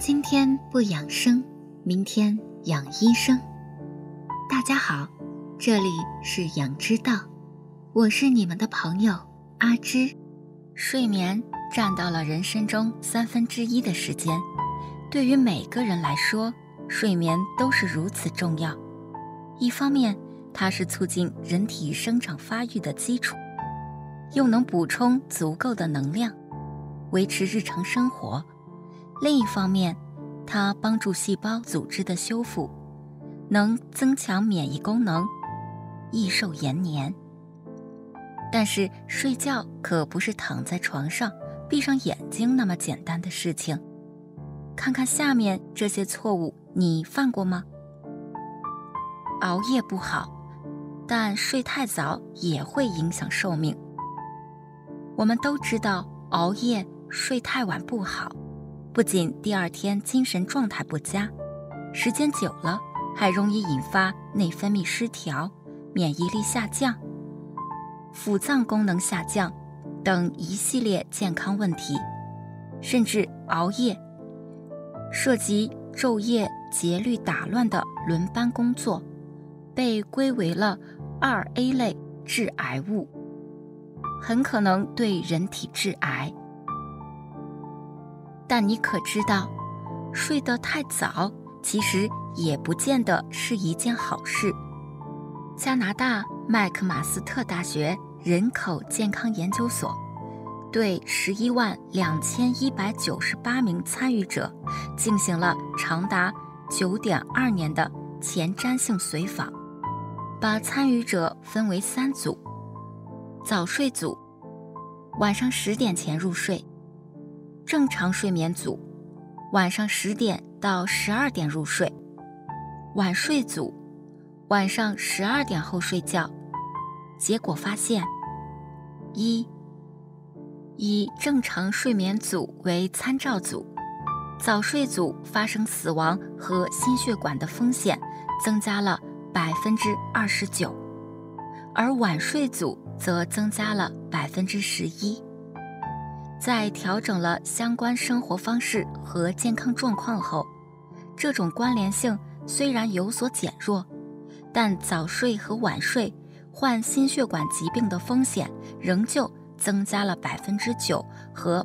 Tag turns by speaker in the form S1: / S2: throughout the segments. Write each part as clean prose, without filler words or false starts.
S1: 今天不养生，明天养医生。大家好，这里是养之道，我是你们的朋友阿芝。睡眠占到了人生中1/3的时间，对于每个人来说，睡眠都是如此重要。一方面，它是促进人体生长发育的基础，又能补充足够的能量，维持日常生活。另一方面，它帮助细胞组织的修复，能增强免疫功能，益寿延年。但是睡觉可不是躺在床上闭上眼睛那么简单的事情。看看下面这些错误，你犯过吗？熬夜不好，但睡太早也会影响寿命。我们都知道熬夜睡太晚不好，不仅第二天精神状态不佳，时间久了还容易引发内分泌失调、免疫力下降、腹脏功能下降等一系列健康问题。甚至熬夜涉及昼夜节律打乱的轮班工作，被归为了2A 类致癌物，很可能对人体致癌。但你可知道，睡得太早其实也不见得是一件好事。加拿大麦克马斯特大学人口健康研究所对112198名参与者进行了长达9.2年的前瞻性随访，把参与者分为3组：早睡组，晚上10点前入睡；正常睡眠组，晚上10点到12点入睡；晚睡组，晚上12点后睡觉。结果发现，以正常睡眠组为参照组，早睡组发生死亡和心血管的风险增加了29%，而晚睡组则增加了11%。在调整了相关生活方式和健康状况后，这种关联性虽然有所减弱，但早睡和晚睡患心血管疾病的风险仍旧增加了9%和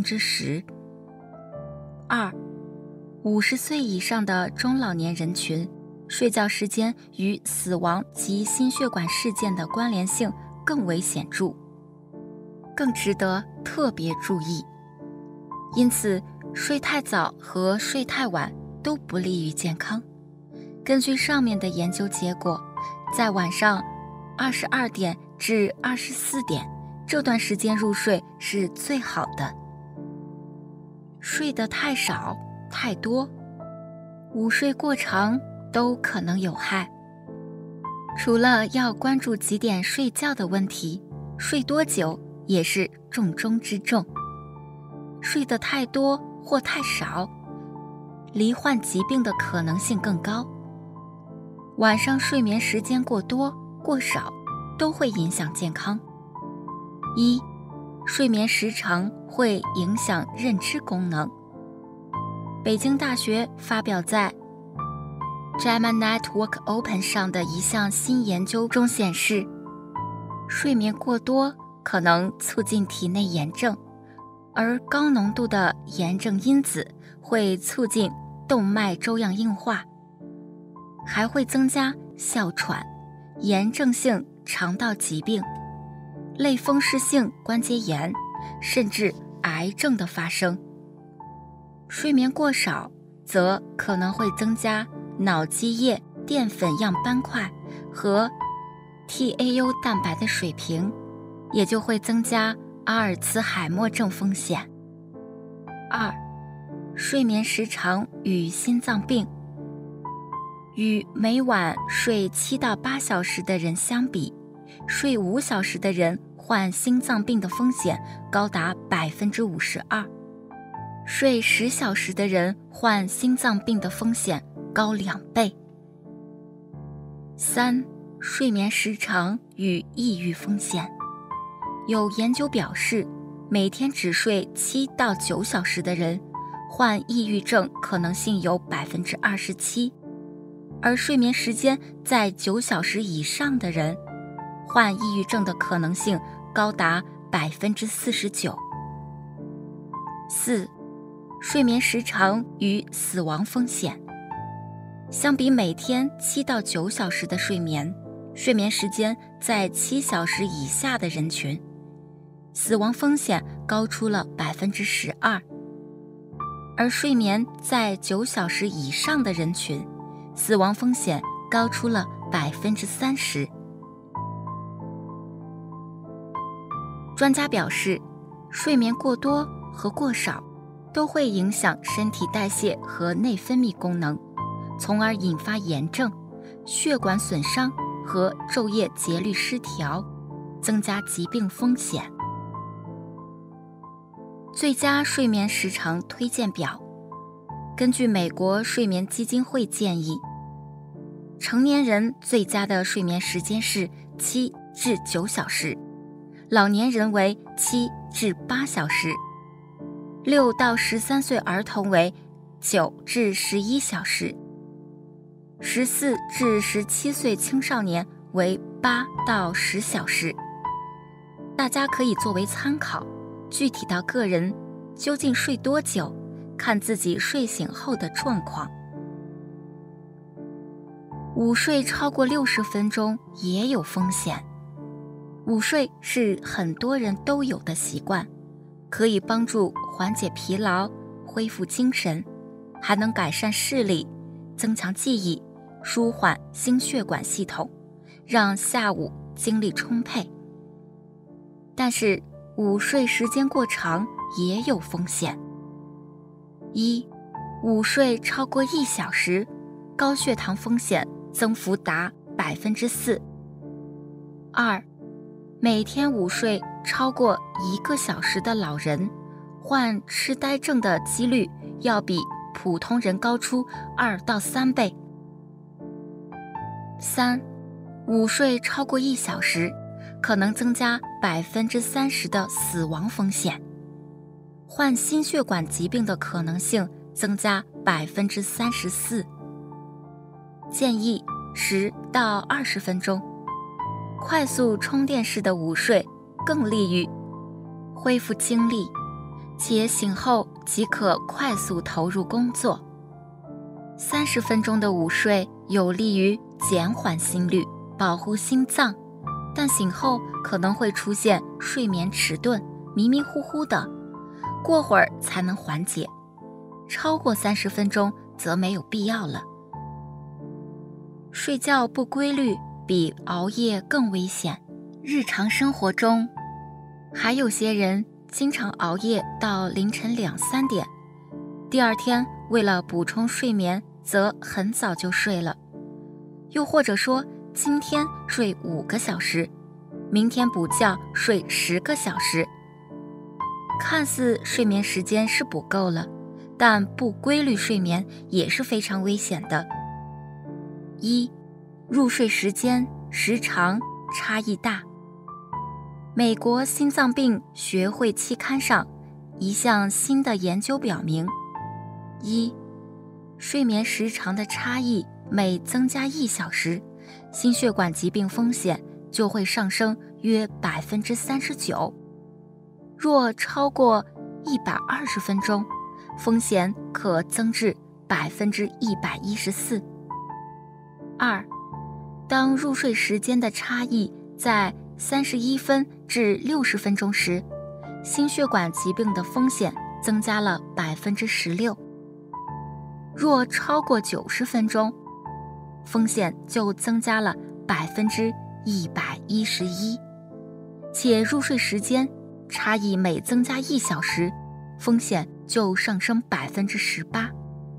S1: 10%。50岁以上的中老年人群，睡觉时间与死亡及心血管事件的关联性更为显著，更值得特别注意。因此，睡太早和睡太晚都不利于健康。根据上面的研究结果，在晚上22点至24点这段时间入睡是最好的。睡得太少、太多，午睡过长都可能有害。除了要关注几点睡觉的问题，睡多久也是重中之重。睡得太多或太少，罹患疾病的可能性更高。晚上睡眠时间过多、过少都会影响健康。睡眠时长会影响认知功能。北京大学发表在 JAMA Network Open 上的一项新研究中显示，睡眠过多可能促进体内炎症，而高浓度的炎症因子会促进动脉粥样硬化，还会增加哮喘、炎症性肠道疾病、类风湿性关节炎，甚至癌症的发生。睡眠过少则可能会增加脑积液淀粉样斑块和 tau 蛋白的水平，也就会增加阿尔茨海默症风险。睡眠时长与心脏病。与每晚睡7到8小时的人相比，睡5小时的人患心脏病的风险高达52%，睡10小时的人患心脏病的风险高2倍。睡眠时长与抑郁风险。有研究表示，每天只睡7到9小时的人， 患抑郁症可能性有 27%， 而睡眠时间在9小时以上的人，患抑郁症的可能性高达 49%。 4. 睡眠时长与死亡风险。相比每天7到9小时的睡眠，睡眠时间在7小时以下的人群，死亡风险高出了 12%， 而睡眠在9小时以上的人群，死亡风险高出了 30%。 专家表示，睡眠过多和过少都会影响身体代谢和内分泌功能，从而引发炎症、血管损伤和昼夜节律失调，增加疾病风险。最佳睡眠时长推荐表。根据美国睡眠基金会建议，成年人最佳的睡眠时间是7至9小时，老年人为7至8小时，6到13岁儿童为9至11小时，14至17岁青少年为8到10小时。大家可以作为参考，具体到个人究竟睡多久，看自己睡醒后的状况。午睡超过60分钟也有风险。午睡是很多人都有的习惯，可以帮助缓解疲劳、恢复精神，还能改善视力、增强记忆、舒缓心血管系统，让下午精力充沛。但是午睡时间过长也有风险。1. 午睡超过1小时，高血糖风险增幅达 4%。 2. 每天午睡超过1个小时的老人，患痴呆症的几率要比普通人高出2到3倍。3. 午睡超过1小时，可能增加 30% 的死亡风险，患心血管疾病的可能性增加 34%。建议10到20分钟。快速充电式的午睡更利于恢复精力，且醒后即可快速投入工作。30分钟的午睡有利于减缓心率，保护心脏，但醒后可能会出现睡眠迟钝、迷迷糊糊的，过会儿才能缓解。超过30分钟则没有必要了。睡觉不规律比熬夜更危险。日常生活中，还有些人经常熬夜到凌晨2、3点，第二天为了补充睡眠，则很早就睡了。又或者说，今天睡5个小时，明天补觉睡10个小时。看似睡眠时间是补够了，但不规律睡眠也是非常危险的。1. 入睡时间、时长差异大。美国心脏病学会期刊上一项新的研究表明，1. 睡眠时长的差异每增加1小时，心血管疾病风险就会上升约 39%。若超过120分钟，风险可增至 114%。2. 当入睡时间的差异在31分至60分钟时，心血管疾病的风险增加了 16%。若超过90分钟，风险就增加了 111%。且入睡时间差异每增加1小时，风险就上升 18%。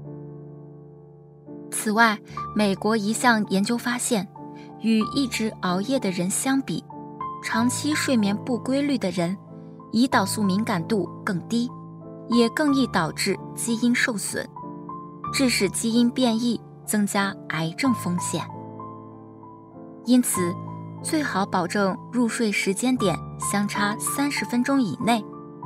S1: 此外，美国一项研究发现，与一直熬夜的人相比，长期睡眠不规律的人，胰岛素敏感度更低，也更易导致基因受损，致使基因变异，增加癌症风险。因此，最好保证入睡时间点相差30分钟以内，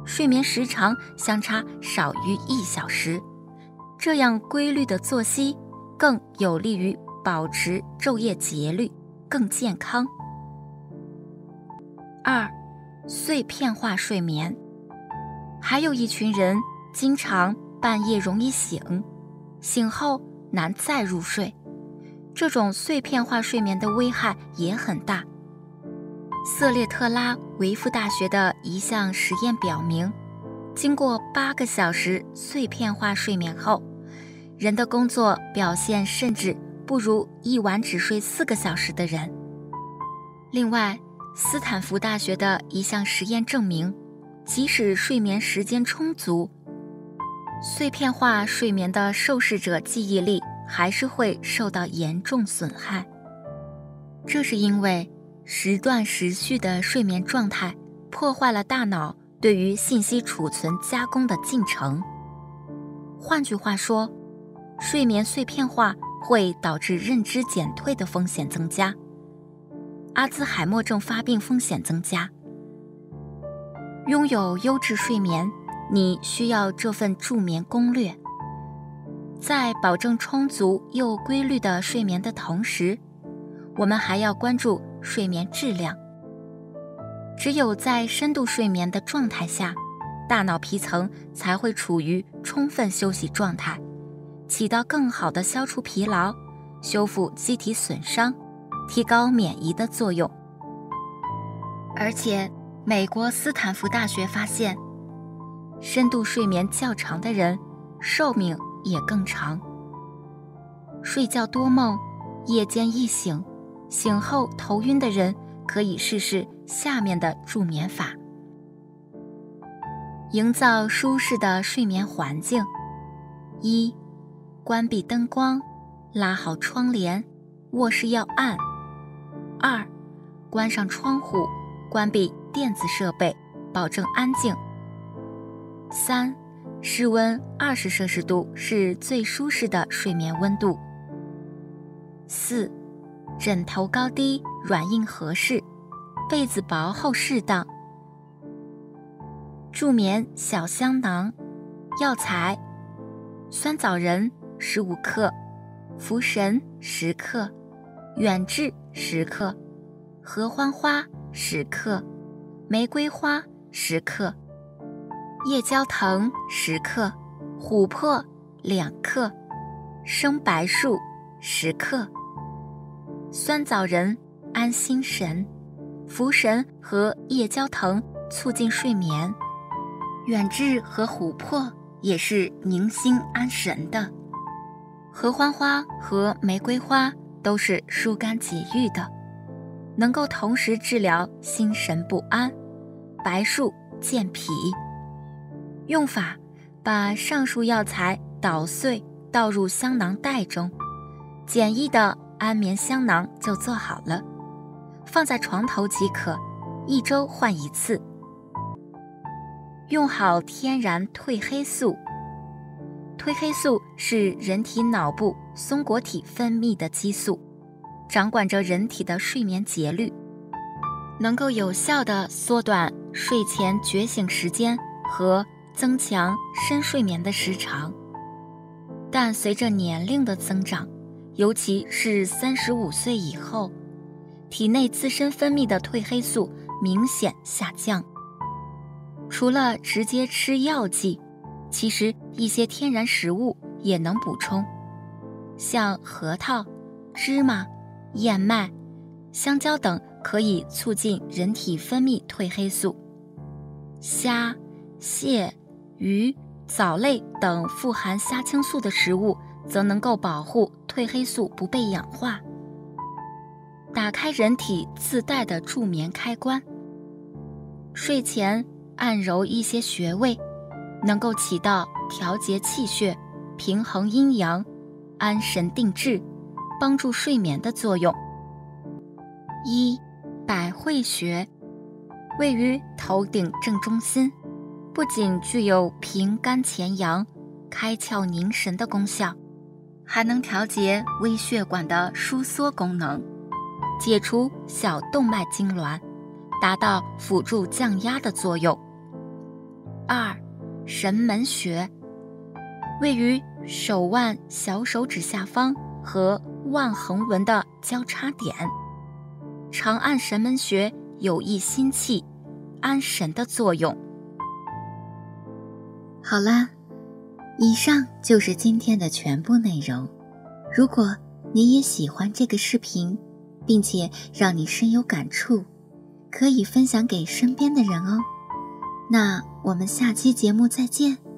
S1: 睡眠时长相差少于1小时，这样规律的作息更有利于保持昼夜节律，更健康。2、碎片化睡眠。还有一群人经常半夜容易醒后难再入睡，这种碎片化睡眠的危害也很大。瑟列特拉维夫大学的一项实验表明，经过8个小时碎片化睡眠后，人的工作表现甚至不如一晚只睡4个小时的人。另外，斯坦福大学的一项实验证明，即使睡眠时间充足，碎片化睡眠的受试者记忆力还是会受到严重损害。这是因为时断时续的睡眠状态破坏了大脑对于信息储存加工的进程。换句话说，睡眠碎片化会导致认知减退的风险增加，阿兹海默症发病风险增加。拥有优质睡眠，你需要这份助眠攻略。在保证充足又规律的睡眠的同时，我们还要关注睡眠质量。只有在深度睡眠的状态下，大脑皮层才会处于充分休息状态，起到更好的消除疲劳、修复机体损伤、提高免疫的作用。而且，美国斯坦福大学发现，深度睡眠较长的人寿命也更长。睡觉多梦、夜间易醒、醒后头晕的人可以试试下面的助眠法。营造舒适的睡眠环境。1、关闭灯光，拉好窗帘，卧室要暗。2、关上窗户，关闭电子设备，保证安静。3、室温20摄氏度是最舒适的睡眠温度。4、枕头高低，软硬合适，被子薄厚适当。助眠小香囊。药材：酸枣仁15克，茯神10克，远志10克，合欢花10克，玫瑰花10克，夜交藤10克，琥珀2克，生白术10克。酸枣仁安心神，茯神和夜交藤促进睡眠，远志和琥珀也是宁心安神的，合欢花和玫瑰花都是疏肝解郁的，能够同时治疗心神不安，白术健脾。用法：把上述药材捣碎倒入香囊袋中，简易的安眠香囊就做好了，放在床头即可，1周换1次。用好天然褪黑素。褪黑素是人体脑部松果体分泌的激素，掌管着人体的睡眠节律，能够有效地缩短睡前觉醒时间和增强深睡眠的时长。但随着年龄的增长，尤其是35岁以后，体内自身分泌的褪黑素明显下降。除了直接吃药剂，其实一些天然食物也能补充，像核桃、芝麻、燕麦、香蕉等可以促进人体分泌褪黑素。虾、蟹、鱼、藻类等富含虾青素的食物则能够保护褪黑素不被氧化。打开人体自带的助眠开关，睡前按揉一些穴位，能够起到调节气血、平衡阴阳、安神定志、帮助睡眠的作用。1、百会穴，位于头顶正中心，不仅具有平肝潜阳、开窍凝神的功效，还能调节微血管的收缩功能，解除小动脉痉挛，达到辅助降压的作用。 2. 神门穴，位于手腕小手指下方和腕横纹的交叉点，常按神门穴有益心气、安神的作用。好啦，以上就是今天的全部内容。如果你也喜欢这个视频，并且让你深有感触，可以分享给身边的人哦。那我们下期节目再见。